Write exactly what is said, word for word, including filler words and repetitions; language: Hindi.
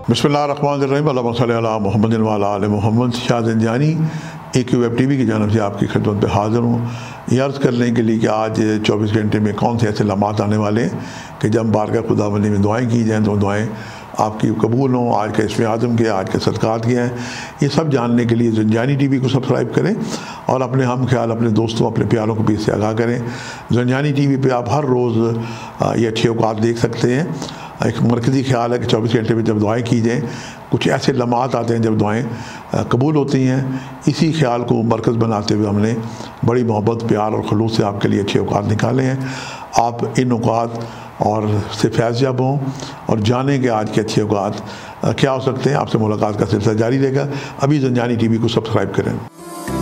बिस्मिल्लाहिर्रहमानिर्रहीम अल्लाहुम्मा सल्लि अला मुहम्मदिन व अला आलि मुहम्मद। Shah Zanjani A Q web TV वी की जानब से आपकी खिदमत में हाज़िर हूँ, ये अर्ज़ करने के लिए कि आज चौबीस घंटे में कौन से ऐसे लम्हात आने वाले हैं कि जब बारगाह खुदाबंदी में दुआएँ की जाएँ तो दुआएँ आपकी कबूल हों। आज का इसमें आज़म के, आज के सदक़ात के हैं, ये सब जानने के लिए ज़ंजानी टी वी को सब्सक्राइब करें और अपने हम ख्याल, अपने दोस्तों, अपने प्यारों को भी इससे आगाह करें। ज़ंजानी टी वी पर आप हर रोज़ ये अच्छे औक़ात देख सकते हैं। एक मरकज़ी ख्याल है कि चौबीस घंटे में जब दुआएँ की जाएँ, कुछ ऐसे लम्हात आते हैं जब दुआएँ कबूल होती हैं। इसी ख्याल को मरकज़ बनाते हुए हमने बड़ी मोहब्बत, प्यार और खलूस से आपके लिए अच्छे औक़ात निकाले हैं। आप इन औक़ात और से फैज़याब हों और जानें कि आज के अच्छे औक़ात क्या हो सकते हैं। आपसे मुलाकात का सिलसिला जारी रहेगा। अभी ज़ंजानी टी वी को सब्सक्राइब करें।